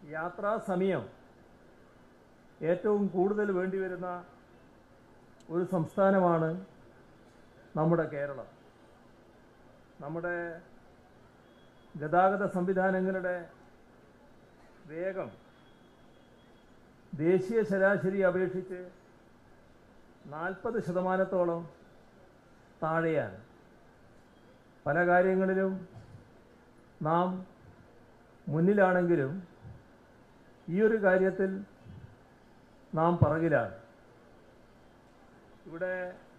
യാത്രാ സമയം ഏറ്റവും കൂടുതൽ വേണ്ടിവരുന്ന ഒരു സംസ്ഥാനമാണ് നമ്മുടെ കേരളം. നമ്മുടെ ഗതാഗത സംവിധാനങ്ങളുടെ വേഗം ദേശീയ ശരാശരി അപേക്ഷിച്ച് 40% താഴെയാണ്. പല കാര്യങ്ങളിലും നാം മുന്നിലാണെങ്കിലും ഈ ഒരു കാര്യത്തിൽ നാം പുറകിലാണ്. ഇവിടെ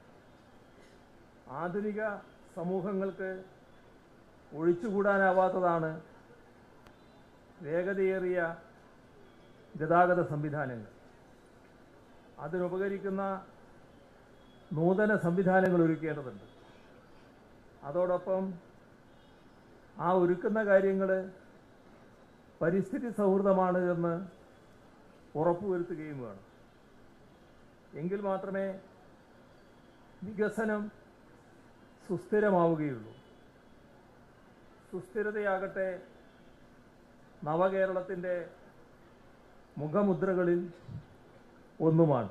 ആധുനിക സമൂഹങ്ങൾക്ക് ഒഴിച്ചുകൂടാനാവാത്തതാണ് വേഗതയേറിയ ഗതാഗത സംവിധാനങ്ങൾ. അതിനുപകരിക്കുന്ന നൂതന സംവിധാനങ്ങൾ ഒരുക്കേണ്ടതുണ്ട്. അതോടൊപ്പം ആ ഒരുക്കുന്ന കാര്യങ്ങൾ പരിസ്ഥിതി സൗഹൃദമാണ് എന്ന് ഉറപ്പുവരുത്തുകയും വേണം. എങ്കിൽ മാത്രമേ വികസനം സുസ്ഥിരമാവുകയുള്ളൂ. സുസ്ഥിരതയാകട്ടെ നവകേരളത്തിൻ്റെ മുഖമുദ്രകളിൽ ഒന്നുമാണ്.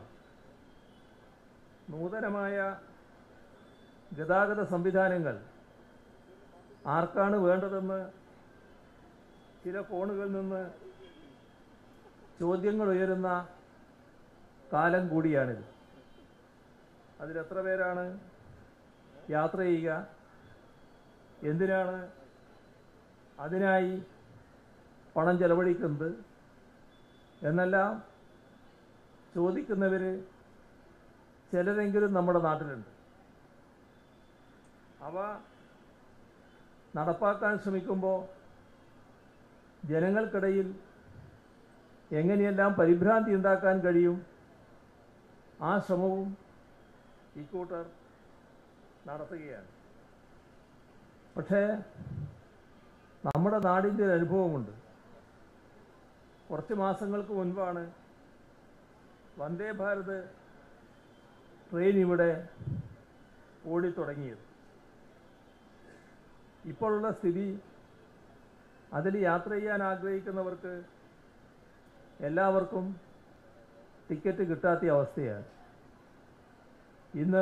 നൂതനമായ ഗതാഗത സംവിധാനങ്ങൾ ആർക്കാണ് വേണ്ടതെന്ന് ചില കോണുകളിൽ നിന്ന് ചോദ്യങ്ങൾ ഉയരുന്ന കാലം കൂടിയാണിത്. അതിലെത്ര പേരാണ് യാത്ര ചെയ്യുക, എന്തിനാണ് അതിനായി പണം ചെലവഴിക്കുന്നത് എന്നെല്ലാം ചോദിക്കുന്നവർ ചിലരെങ്കിലും നമ്മുടെ നാട്ടിലുണ്ട്. അവ നടപ്പാക്കാൻ ശ്രമിക്കുമ്പോൾ ജനങ്ങൾക്കിടയിൽ എങ്ങനെയെല്ലാം പരിഭ്രാന്തി ഉണ്ടാക്കാൻ കഴിയും, ആ ശ്രമവും ഇക്കൂട്ടർ നടത്തുകയാണ്. പക്ഷേ നമ്മുടെ നാടിൻ്റെ ഒരു അനുഭവമുണ്ട്. കുറച്ച് മാസങ്ങൾക്ക് മുൻപാണ് വന്ദേ ഭാരത് ട്രെയിൻ ഇവിടെ ഓടിത്തുടങ്ങിയത്. ഇപ്പോഴുള്ള സ്ഥിതി, അതിൽ യാത്ര ചെയ്യാൻ ആഗ്രഹിക്കുന്നവർക്ക് എല്ലാവർക്കും ടിക്കറ്റ് കിട്ടാത്ത അവസ്ഥയാണ്. ഇന്ന്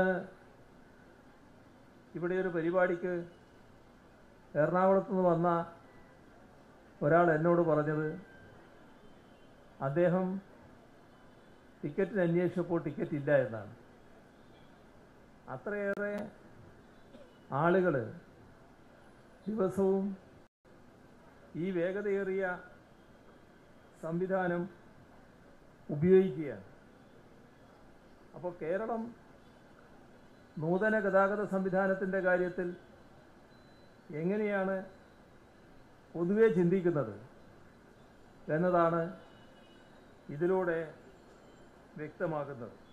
ഇവിടെ ഒരു പരിപാടിക്ക് എറണാകുളത്ത് നിന്ന് വന്ന ഒരാൾ എന്നോട് പറഞ്ഞത്, അദ്ദേഹം ടിക്കറ്റിന് അന്വേഷിച്ചപ്പോൾ ടിക്കറ്റ് ഇല്ല എന്നാണ്. അത്രയേറെ ആളുകൾ ദിവസവും ഈ വേഗതയേറിയ സംവിധാനം ഉപയോഗിക്കുകയാണ്. അപ്പോൾ കേരളം നൂതന ഗതാഗത സംവിധാനത്തിൻ്റെ കാര്യത്തിൽ എങ്ങനെയാണ് പൊതുവെ ചിന്തിക്കുന്നത് എന്നതാണ് ഇതിലൂടെ വ്യക്തമാകുന്നത്.